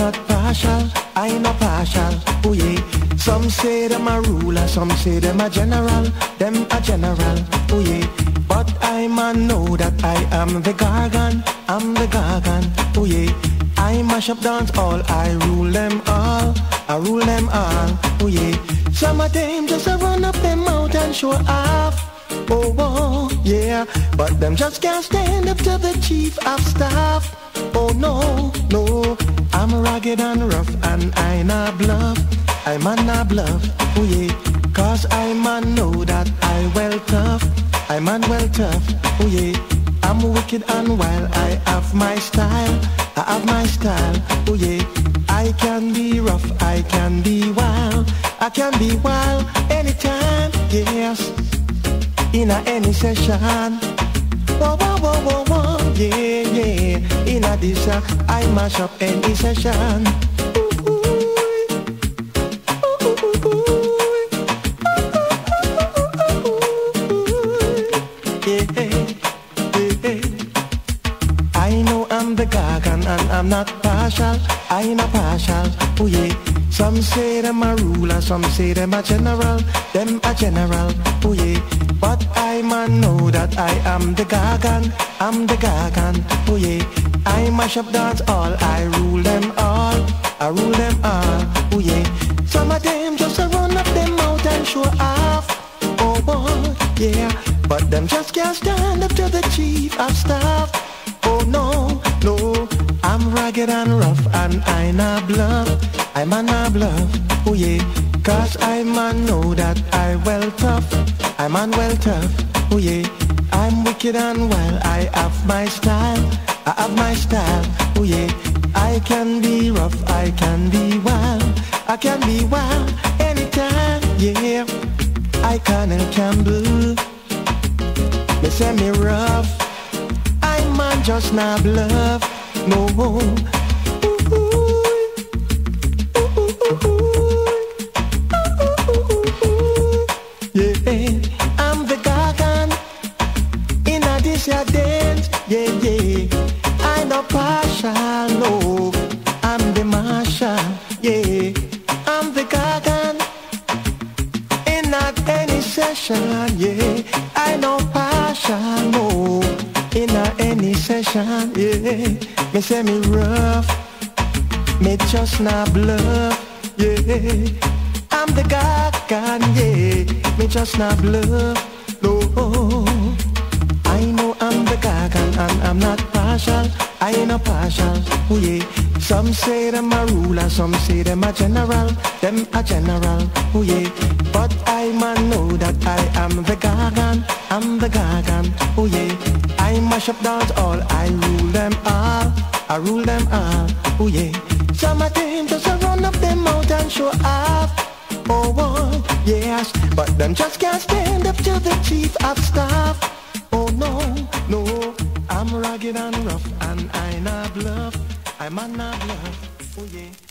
not partial, I no partial, oh yeah. Some say them a ruler, some say them a general, oh yeah. But I man know that I am the Gargan, I'm the Gargan, oh yeah. I mash up dance all, I rule them all, I rule them all, oh yeah. Some of them just a run up them mouth and show off, oh, oh yeah. But them just can't stand up to the chief of staff. Oh no, no, I'm rugged and rough and I not bluff, I man not bluff, oh yeah. Cause I man know that I well tough, I man well tough, oh yeah. I'm wicked and wild, I have my style, I have my style, oh yeah. I can be rough, I can be wild, I can be wild anytime, yes. In any session, whoa, whoa, whoa, whoa, whoa, yeah, yeah. In a this, I mash up any session. I know I'm the Gargan and I'm not partial, I ain't no partial, oh yeah. Some say them a ruler, some say them a general, oh yeah. But I man know that I am the Gargan, I'm the Gargan, oh yeah. I mash up dance all, I rule them all, I rule them all, oh yeah. Some of them just a run up them mouth and show off, oh boy, yeah. But them just can't stand up to the chief of staff. Oh no, no, I'm rugged and rough and I not bluff, I man not bluff, oh yeah. Cause I man know that I well tough, I man well tough, oh yeah. I'm wicked and wild, I have my style, I have my style, oh yeah. I can be rough, I can be wild, I can be wild anytime, yeah. I Colonel Campbell, me say me rough, I man just not bluff, no. Yeah, I'm the Gargan in a this ya dance, yeah, yeah. I no partial, no, I'm the Marshal, yeah. I'm the Gargan in not any session, yeah. I no partial, no, in any session, yeah. Me say me rough, me just not bluff, yeah. I'm the Gargan, yeah. Me just not bluff, no. I know I'm the Gargan and I'm not partial, I ain't no partial, oh yeah. Some say them a ruler, some say them a general, oh yeah. But I man know that I am the Gargan, I'm the Gargan, oh yeah. I mash up dance all, I rule them all, I rule them all, oh yeah. Some of them just a run up them mouth and show off, oh, oh yes. But them just can't stand up to the chief of staff. Oh no, no, I'm rugged and rough and I not bluff, I man not bluff, oh yeah.